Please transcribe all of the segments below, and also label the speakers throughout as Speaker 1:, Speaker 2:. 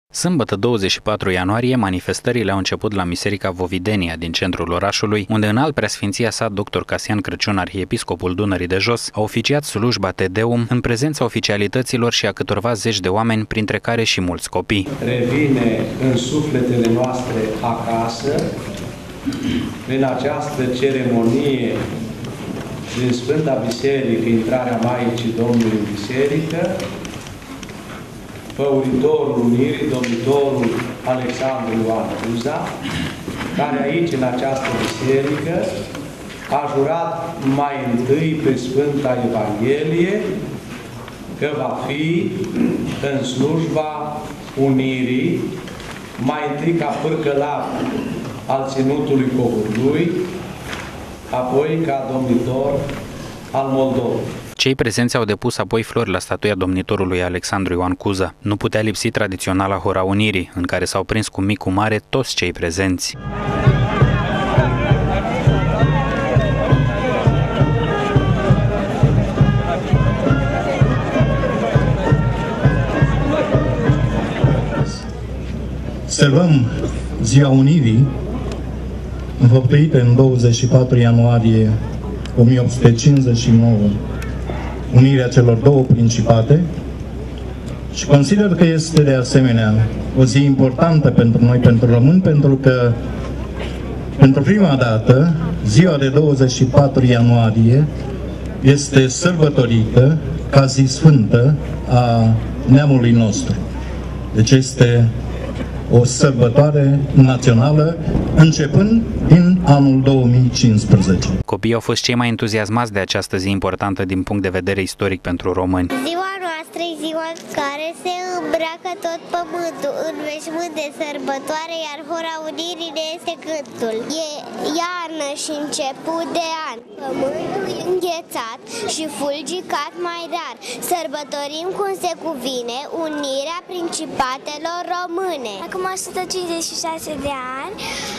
Speaker 1: Sâmbătă 24 ianuarie, manifestările au început la Biserica Vovidenia din centrul orașului, unde înalt preasfinția sa dr. Casian Crăciun, arhiepiscopul Dunării de Jos, a oficiat slujba Te Deum în prezența oficialităților și a câtorva zeci de oameni, printre care și mulți copii.
Speaker 2: Revine în sufletele noastre acasă, în această ceremonie din Sfânta Biserică, intrarea Maicii Domnului în Biserică, Făuritorul Unirii, Domnitorul Alexandru Ioan Cuza, care aici, în această biserică, a jurat mai întâi pe Sfânta Evanghelie că va fi în slujba unirii, mai întâi ca pârcălav al Ținutului Cohorului, apoi ca domnitor al Moldovei.
Speaker 1: Cei prezenți au depus apoi flori la statuia domnitorului Alexandru Ioan Cuza. Nu putea lipsi tradiționala Hora Unirii, în care s-au prins cu mic cu mare toți cei prezenți.
Speaker 3: Sărbăm Ziua Unirii, înfăptuită în 24 ianuarie 1859, unirea celor două principate, și consider că este de asemenea o zi importantă pentru noi, pentru români, pentru că pentru prima dată ziua de 24 ianuarie este sărbătorită ca zi sfântă a neamului nostru. Deci este o sărbătoare națională începând din anul 2015.
Speaker 1: Copiii au fost cei mai entuziasmați de această zi importantă din punct de vedere istoric pentru români.
Speaker 4: Ziua noastră e ziua în care se îmbracă tot pământul în veșmânt de sărbătoare, iar Hora Unirii ne este cântul. E iarnă și început de an, pământul înghețat și fulgicat mai rar. Sărbătorim cum se cuvine unirea principatelor române. Acum 156 de ani,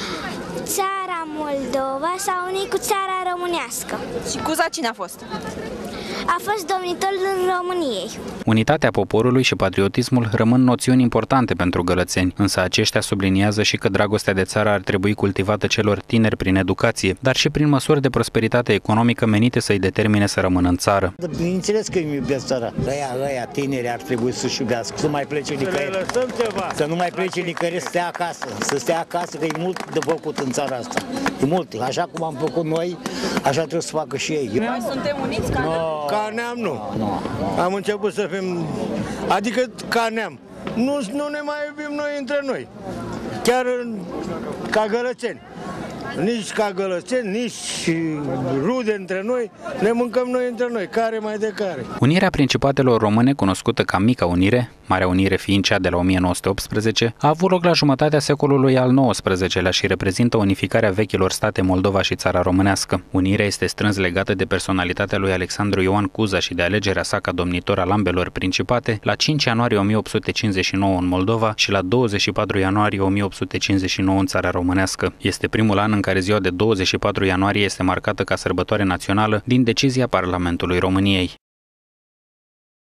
Speaker 4: țara Moldova s-a unit cu țara românească.
Speaker 5: Și Cuza cine a fost?
Speaker 4: A fost domnitorul României.
Speaker 1: Unitatea poporului și patriotismul rămân noțiuni importante pentru gălățeni, însă aceștia subliniază și că dragostea de țară ar trebui cultivată celor tineri prin educație, dar și prin măsuri de prosperitate economică menite să-i determine să rămână în țară.
Speaker 6: Bineînțeles că îmi iubesc țara. Ăia tineri ar trebui să-și iubească, să nu mai plece nicăieri. Să nu mai plece nicăieri, să stea acasă. Să stea acasă, că e mult de făcut în țara asta. E mult. Așa cum am făcut noi, așa trebuie să facă și ei.
Speaker 5: Noi suntem uniți ca neam?
Speaker 7: Ca neam nu. Am început să fim, adică ca neam. Nu ne mai iubim noi între noi. Chiar ca gălățeni. Nici ca gălățeni, nici rude între noi, ne mâncăm noi între noi, care mai de care.
Speaker 1: Unirea Principatelor Române, cunoscută ca Mica Unire, Marea Unire fiind cea de la 1918, a avut loc la jumătatea secolului al XIX-lea și reprezintă unificarea vechilor state Moldova și Țara Românească. Unirea este strâns legată de personalitatea lui Alexandru Ioan Cuza și de alegerea sa ca domnitor al ambelor principate la 5 ianuarie 1859 în Moldova și la 24 ianuarie 1859 în Țara Românească. Este primul an în care ziua de 24 ianuarie este marcată ca sărbătoare națională din decizia Parlamentului României.